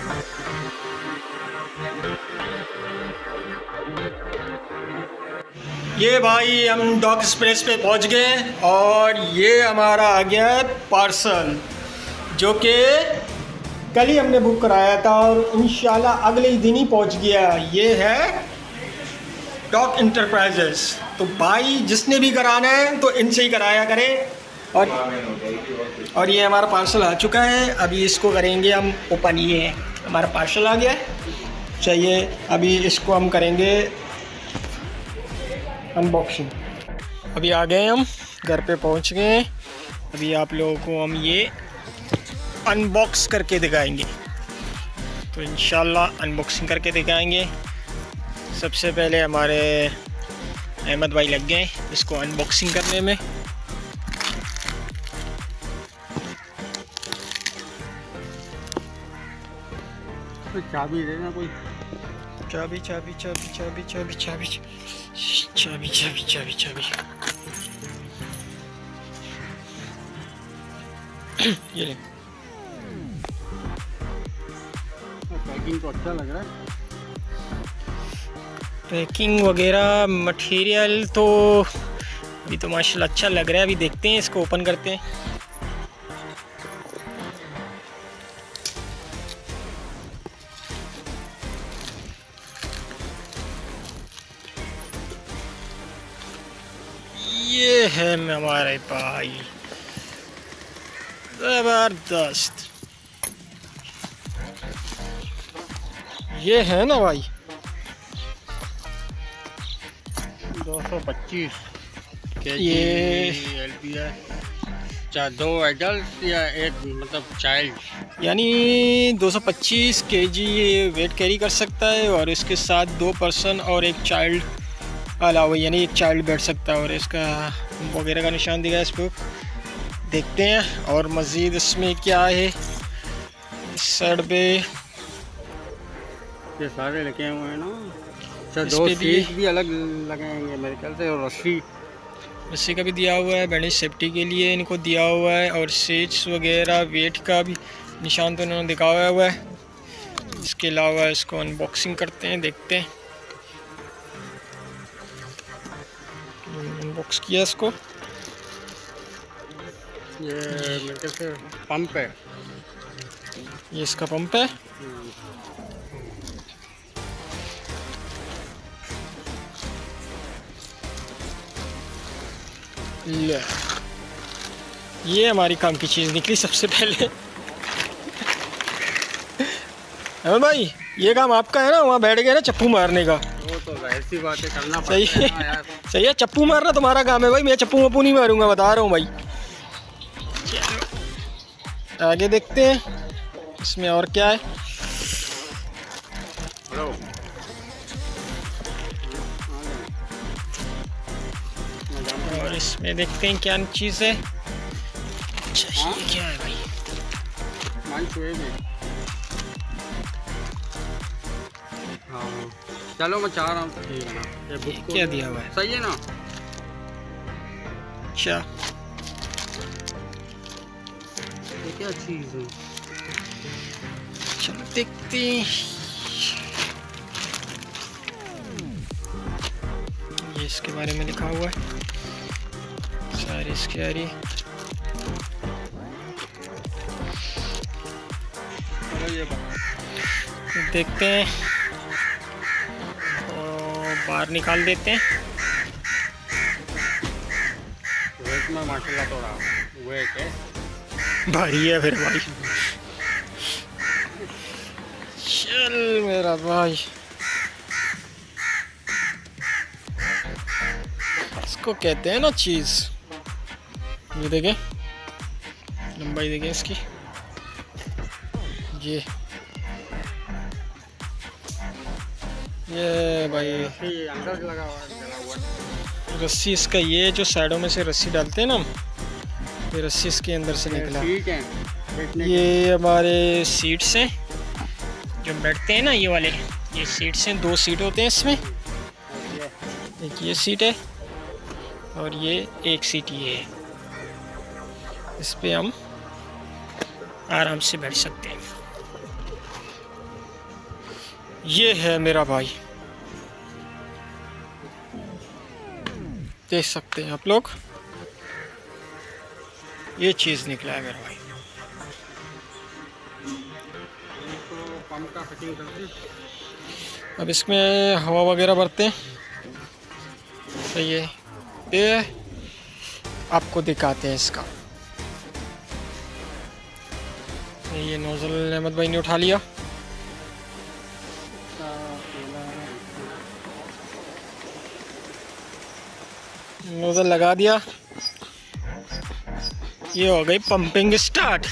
ये भाई हम डॉक एक्सप्रेस पे पहुंच गए और ये हमारा आ गया है पार्सल, जो कि कल ही हमने बुक कराया था और इंशाल्लाह अगले ही दिन ही पहुंच गया। ये है डॉक इंटरप्राइजेस। तो भाई जिसने भी कराना है तो इनसे ही कराया करे। और ये हमारा पार्सल आ चुका है, अभी इसको करेंगे हम ओपन। ये हमारा पार्सल आ गया है, चाहिए अभी इसको हम करेंगे अनबॉक्सिंग। अभी आ गए हम घर पे पहुंच गए। अभी आप लोगों को हम ये अनबॉक्स करके दिखाएंगे। तो इंशाल्लाह अनबॉक्सिंग करके दिखाएंगे। सबसे पहले हमारे अहमद भाई लग गए इसको अनबॉक्सिंग करने में। तो चाबी देना कोई। चाबी चाबी चाबी चाबी चाबी चाबी चाबी चाबी चाबी चाबी। ये ले। पैकिंग तो अच्छा लग रहा है। पैकिंग वगैरह मटेरियल तो अभी तो माशाल्लाह अच्छा लग रहा है। अभी देखते हैं, इसको ओपन करते हैं। ये है हमारे भाई, जबरदस्त। ये है ना भाई 225 केजी ये LPI, चाहे 2 एडल्ट या एक मतलब चाइल्ड। यानी 225 केजी ये वेट कैरी कर सकता है और इसके साथ 2 पर्सन और एक चाइल्ड अलावा, यानी एक चाइल्ड बैठ सकता है। और इसका वगैरह का निशान दिया है इस पर, देखते हैं। और मज़ीद इसमें क्या है इस साइड पे, ये सारे लगे हुए हैं ना। अच्छा, 2 सीट भी अलग लगाएंगे मेरे ख्याल से। और रस्सी का भी दिया हुआ है, बैंडेज सेफ्टी के लिए इनको दिया हुआ है। और सीट्स वगैरह वेट का भी निशान तो इन्होंने दिखाया हुआ है। इसके अलावा इसको अनबॉक्सिंग करते हैं, देखते हैं। अनबॉक्स किया इसको। ये मेरे ख्याल से पंप है। ये इसका पंप है। ले, ये हमारी काम की चीज़ निकली सबसे पहले। अहमद भाई ये काम आपका है ना, वहाँ बैठ गए ना चप्पू मारने का। वो तो ऐसी बातें करना सही है, यार। सही है। चप्पू मारना तुम्हारा काम है भाई, मैं चप्पू वप्पू नहीं मारूंगा, बता रहा हूँ भाई। आगे देखते हैं इसमें और क्या है। और इसमें देखते हैं क्या चीज़ है। अच्छा ये क्या है भाई? हाँ चलो, मैं चाह रहा हूँ ये बुक क्या दिया हुआ है, सही है ना? अच्छा ये क्या चीज़ है? चलो देखते हैं। ये इसके बारे में लिखा हुआ है सारी इसकी आ रही। देखते हैं और बाहर निकाल देते हैं। वेट में माशाल्लाह थोड़ा वेट है, भारी है फिर भाई। चल मेरा भाई, इसको कहते हैं ना चीज़। ये देखें लंबाई, देखें इसकी। ये भाई अंदर लगा हुआ है रस्सी इसका, ये जो साइडों में से रस्सी डालते हैं ना हम, ये रस्सी इसके अंदर से निकला। ये हमारे सीट्स हैं जो बैठते हैं ना, ये वाले, ये सीट्स हैं। 2 सीट होते हैं इसमें, एक ये सीट है और ये एक सीट ये है। इस पे हम आराम से बैठ सकते हैं। ये है मेरा भाई, देख सकते हैं आप लोग, ये चीज़ निकला है मेरा भाई। पंप का फिटिंग करते हैं। अब इसमें हवा वगैरह भरते हैं। सही है, ये आपको दिखाते हैं इसका। ये नोजल अहमद भाई ने उठा लिया। नोजल लगा दिया, ये हो गई पंपिंग स्टार्ट।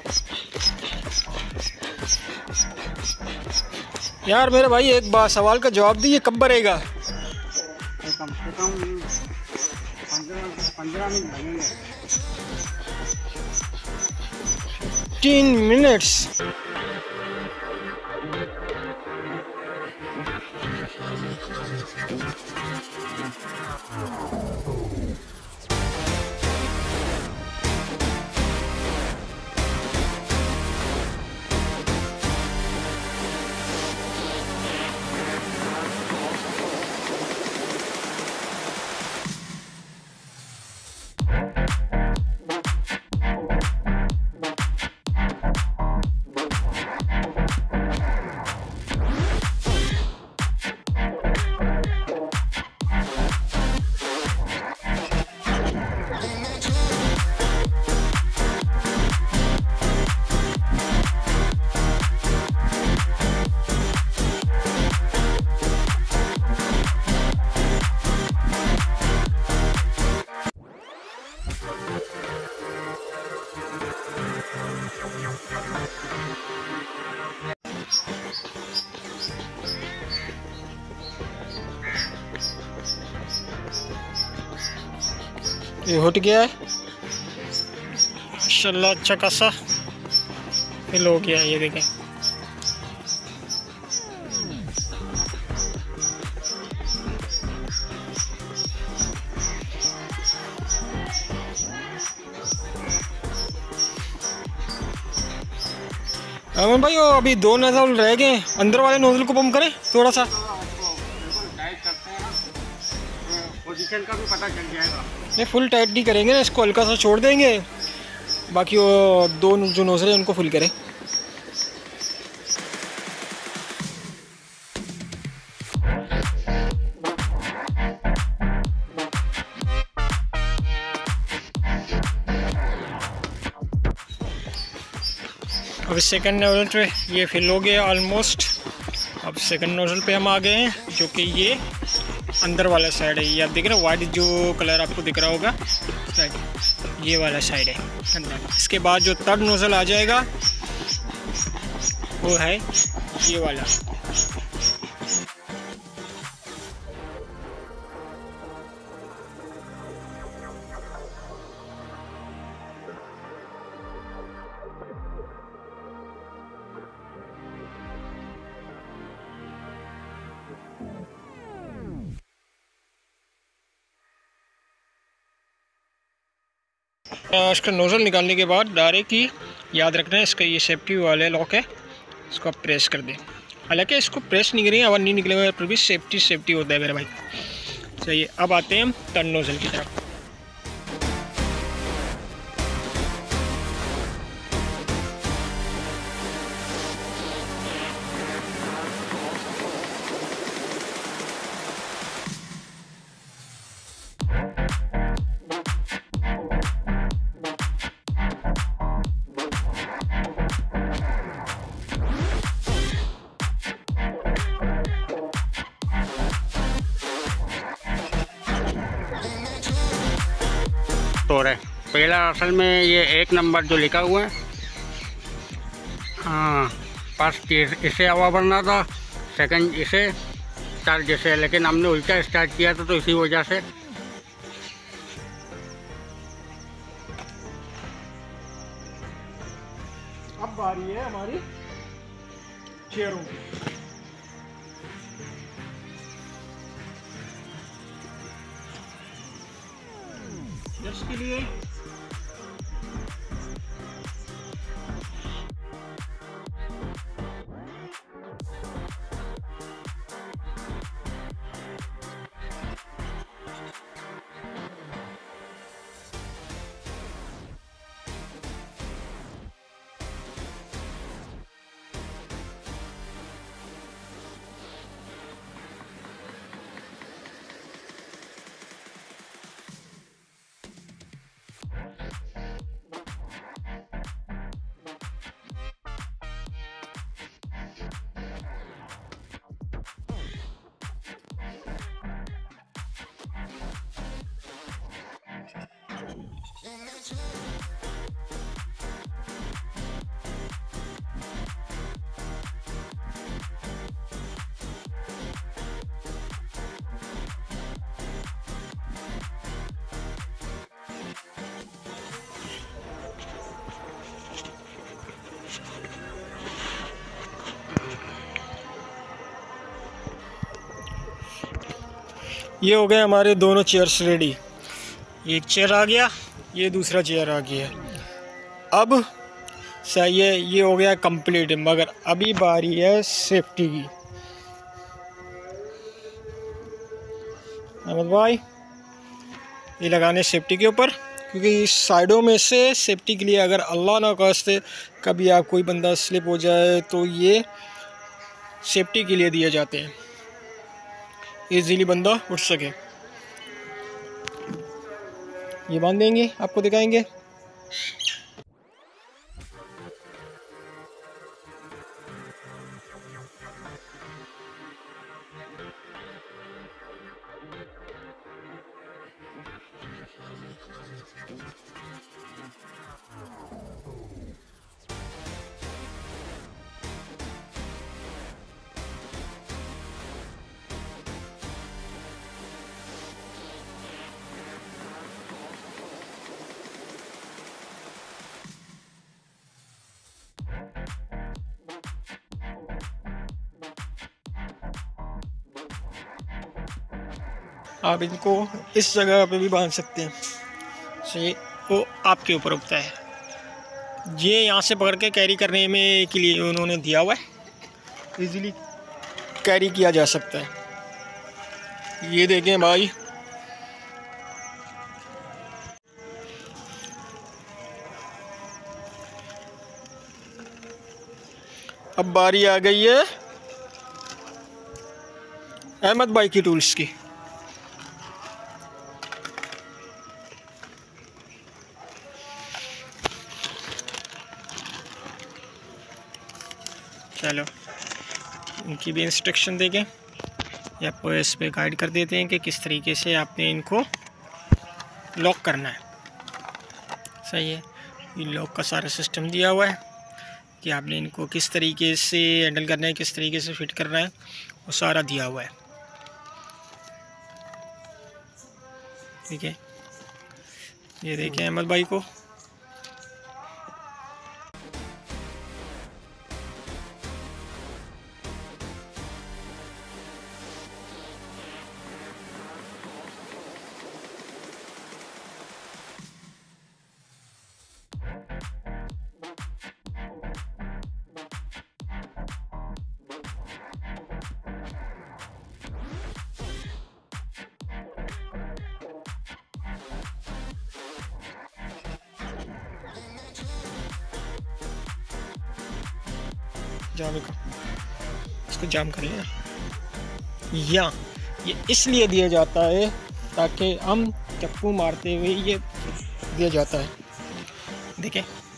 यार मेरे भाई एक बार सवाल का जवाब दीजिए, कब भरेगा? कम से कम 15 मिनट लगेंगे। 15 मिनट्स। ये हट गया है माशाल्लाह, अच्छा खासा फिल हो गया है। ये देखें, अमन भाई वो अभी 2 नोजल रह गए, अंदर वाले नोजल को पंप करें थोड़ा सा। टाइट करते हैं ना, पोजीशन का भी पता चल जाएगा। नहीं फुल टाइट नहीं करेंगे ना, इसको हल्का सा छोड़ देंगे, बाकी वो 2 जो नोजल है उनको फुल करें। अब सेकंड नोजल पे ये फिल हो गया ऑलमोस्ट। अब सेकंड नोजल पे हम आ गए हैं, जो कि ये अंदर वाला साइड है। ये आप देख रहे हैं वाइट जो कलर आपको दिख रहा होगा साइड, ये वाला साइड है अंदर। इसके बाद जो थर्ड नोजल आ जाएगा वो है ये वाला। इसका नोज़ल निकालने के बाद डायरेक्ट ही याद रखना है, इसका ये सेफ्टी वाले लॉक है, इसको आप प्रेस कर दें। हालांकि इसको प्रेस नहीं करेंगे, आवाज़ नहीं निकलेगा, फिर भी सेफ्टी होता है मेरे भाई। चलिए अब आते हैं हम टर्न नोज़ल की तरफ। पहला असल में ये 1 नंबर जो लिखा हुआ है, हाँ फर्स्ट इसे हवा भरना था, सेकंड इसे, थर्ड जैसे, लेकिन हमने उल्टा स्टार्ट किया था तो इसी वजह से अब बारी है हमारी चेयरों की। के लिए ये हो गए हमारे दोनों चेयर्स रेडी। एक चेयर आ गया, ये दूसरा चेयर आ गया। अब सही है, ये हो गया कंप्लीट। मगर अभी बारी है सेफ्टी की। अहमद भाई ये लगाने सेफ्टी के ऊपर, क्योंकि इस साइडों में से सेफ्टी के लिए अगर अल्लाह ना खास्ते कभी आप कोई बंदा स्लिप हो जाए तो ये सेफ्टी के लिए दिए जाते हैं, इजीली बंदा उठ सके। ये बांध देंगे, आपको दिखाएंगे। आप इनको इस जगह पे भी बांध सकते हैं, सही। वो आपके ऊपर उठता है। ये यहाँ से पकड़ के कैरी करने में के लिए उन्होंने दिया हुआ है, इजीली कैरी किया जा सकता है। ये देखें भाई, अब बारी आ गई है अहमद भाई की टूल्स की। चलो इनकी भी इंस्ट्रक्शन देंगे, या आपको इस पे गाइड कर देते हैं कि किस तरीके से आपने इनको लॉक करना है। सही है, ये लॉक का सारा सिस्टम दिया हुआ है कि आपने इनको किस तरीके से हैंडल करना है, किस तरीके से फिट करना है, वो सारा दिया हुआ है। ठीक है, ये देखें अहमद भाई को। जाम का इसको जाम कर लिया। या ये इसलिए दिया जाता है ताकि हम चप्पू मारते हुए ये दिया जाता है। देखिए,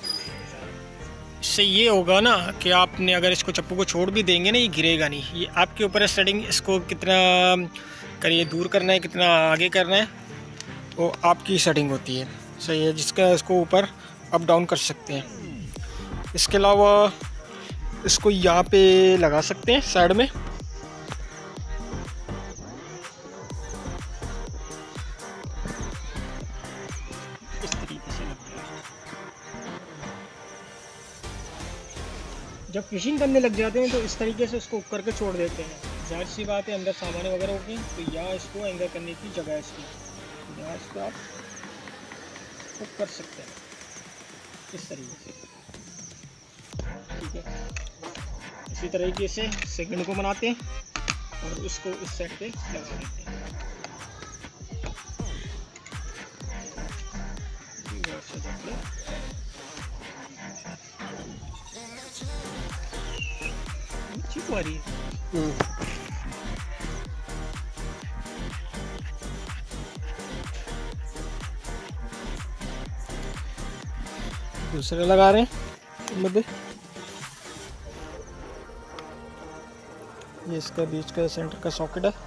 इससे ये होगा ना कि आपने अगर इसको चप्पू को छोड़ भी देंगे ना, ये गिरेगा नहीं। ये आपके ऊपर है सेटिंग, इसको कितना करिए दूर करना है, कितना आगे करना है, वो आपकी सेटिंग होती है। सही है, जिसका इसको ऊपर अप डाउन कर सकते हैं। इसके अलावा इसको यहाँ पे लगा सकते हैं साइड में। इस तरीके से जब फिशिंग करने लग जाते हैं तो इस तरीके से उसको ऊपर के छोड़ देते हैं। जाहिर सी बात है, अंदर सामान वगैरह होगी तो यहाँ इसको एंगर करने की जगह है इसकी, यहाँ इसको आप हुक कर सकते हैं इस तरीके से। ठीक है, इसी तरीके से सेकंड को बनाते हैं और इसको इस साइड पे लगा देते हैं। चिप आ रही है। दूसरे लगा रहे हैं मध्य, ये इसका बीच का सेंटर का सॉकेट है।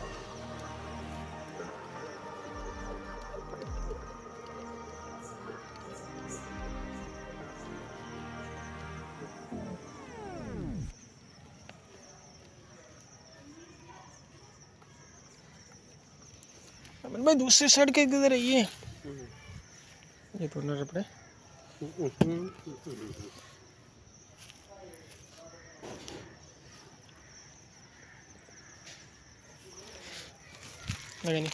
भाई दूसरी साइड के किधर है ये दोनों रबड़े। नहीं,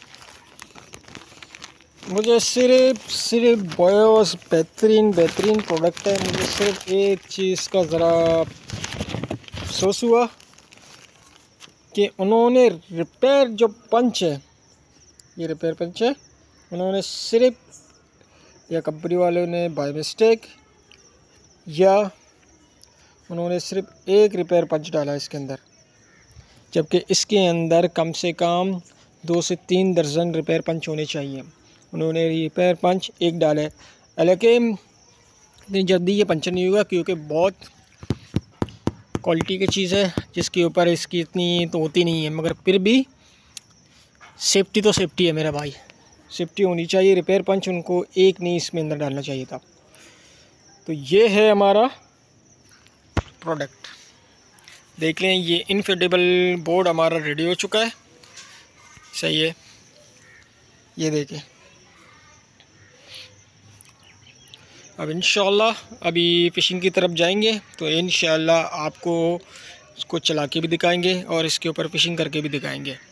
मुझे सिर्फ बॉयोस बेहतरीन प्रोडक्ट है। मुझे सिर्फ एक चीज़ का ज़रा अफसोस हुआ कि उन्होंने रिपेयर जो पंच है, ये रिपेयर पंच है, उन्होंने सिर्फ या कंपनी वालों ने बाय मिस्टेक या उन्होंने सिर्फ एक रिपेयर पंच डाला इसके अंदर, जबकि इसके अंदर कम से कम 2 से 3 दर्जन रिपेयर पंच होने चाहिए। उन्होंने रिपेयर पंच एक डाला है। हालांकि इतनी जल्दी ये पंचर नहीं होगा क्योंकि बहुत क्वालिटी की चीज़ है जिसके ऊपर इसकी इतनी तो होती नहीं है, मगर फिर भी सेफ्टी तो सेफ्टी है मेरा भाई, सेफ्टी होनी चाहिए। रिपेयर पंच उनको एक नहीं इसमें अंदर डालना चाहिए था। तो ये है हमारा प्रोडक्ट, देख लें। ये इनफिटेबल बोर्ड हमारा रेडी हो चुका है, सही है। ये देखें, अब इंशाल्लाह अभी फ़िशिंग की तरफ जाएंगे तो इंशाल्लाह आपको इसको चला के भी दिखाएंगे और इसके ऊपर फ़िशिंग करके भी दिखाएंगे।